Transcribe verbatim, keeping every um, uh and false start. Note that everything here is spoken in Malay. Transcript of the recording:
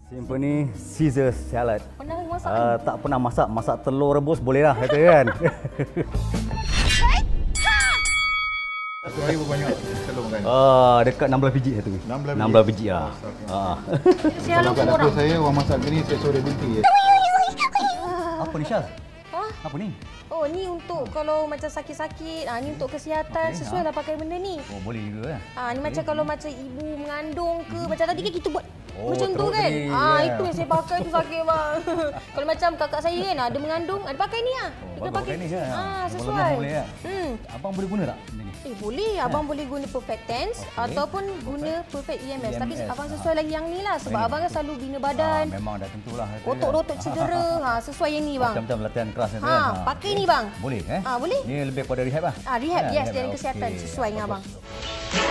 Symphony Caesar salad. Pernah masak? Uh, tak pernah masak. Masak telur rebus boleh lah, kata kan. Satu hari berapa banyak telur makan? Uh, dekat enam belas biji satu. enam belas biji? enam belas biji lah. Oh, Sial kalau lu kat semua dapur orang. saya, orang masak gini, saya suruh dia berhenti je. Apa ni, Syaz? Hah? Apa ni? Oh, ni untuk kalau macam sakit-sakit, ah ni untuk kesihatan, Okey, sesuai ha. lah pakai benda ni. Oh, boleh juga kan? Ah ni macam kalau macam ibu mengandung ke, macam tadi kan kita buat Oh, macam tu teruk kan. tadi, Ah ya. itu yang saya pakai tu sakit bang. Kalau macam kakak saya kan ada mengandung, ada pakai ni ah. Oh, Dia bagus pakai pakai ni je. Ah Lemah sesuai. boleh ya? Hmm. Abang boleh guna tak benda ni? Eh boleh, abang boleh guna perfect tense Okey. ataupun guna perfect E M S. Tapi E M S, abang ah. sesuai lagi yang ni lah sebab Ini. abang kan selalu bina badan. Ah, memang dah tentulah. kata Otot-otot kan. cedera, ha sesuai yang ni bang. Macam-macam latihan keras kata Ha, kan. pakai ni bang. Boleh eh? Ah boleh. Ni lebih kepada rehab lah. Ah rehab Ya, yes dari okey. kesihatan sesuai dengan abang. Bagus.